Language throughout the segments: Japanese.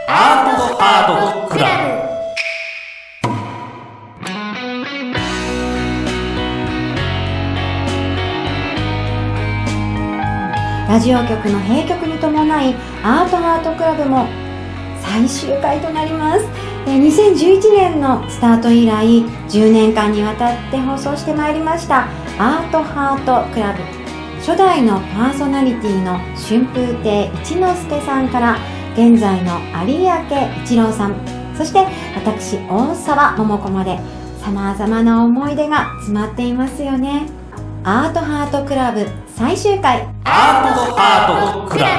アートクラブ。 ラジオ局の閉局に伴いアートクラブも最終回となります。2011年のスタート以来10年間にわたって放送してまいりましたアートクラブ。初代のパーソナリティの春風亭一之輔さんから現在の有明一郎さん、そして私大沢桃子まで様々な思い出が詰まっていますよね。アートクラブ最終回アートクラ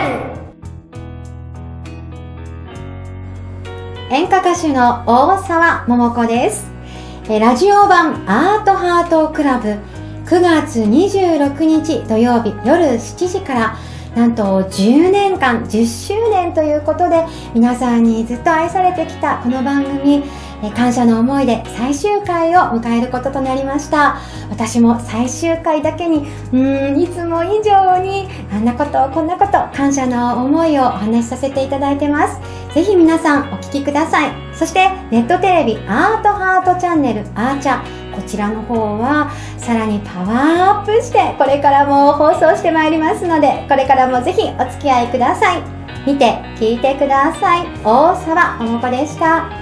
ブ。演歌歌手の大沢桃子です。ラジオ版アートクラブ9月26日土曜日夜7時からなんと10年間10周年ということで皆さんにずっと愛されてきたこの番組、感謝の思いで最終回を迎えることとなりました。私も最終回だけにいつも以上にあんなことこんなこと感謝の思いをお話しさせていただいてます。ぜひ皆さんお聞きください。そしてネットテレビアートチャンネルアーチャ、こちらの方はさらにパワーアップしてこれからも放送してまいりますので、これからもぜひお付き合いください。見て聞いてください。大沢桃子でした。